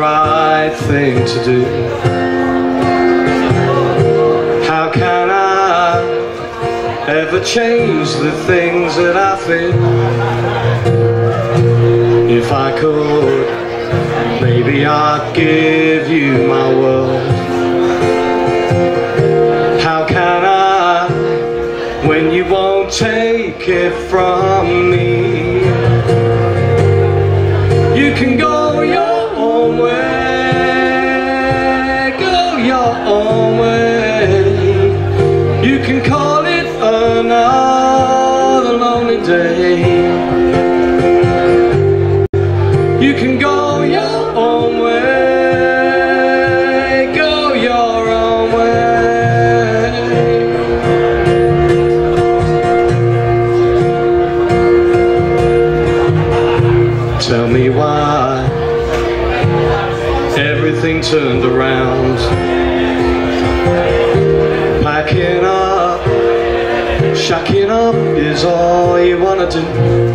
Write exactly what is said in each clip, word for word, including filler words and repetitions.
right thing to do. How can I ever change the things that I feel? If I could, maybe I'd give you my world. How can I, when you won't take it from me? You can go your own way, go your own way. You can call it another lonely day. You can go your own way, go your own way. Tell me why everything turned around. Packing up, shacking up is all you wanna do.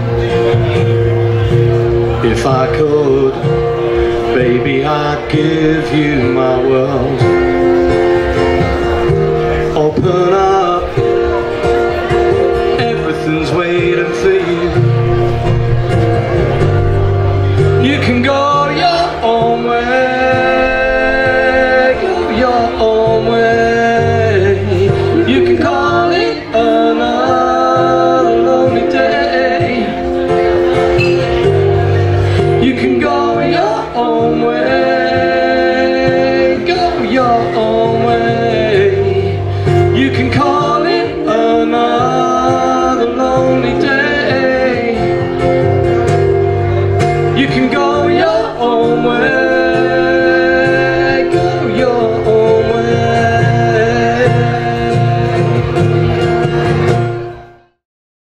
If I could, baby, I'd give you my world. Open up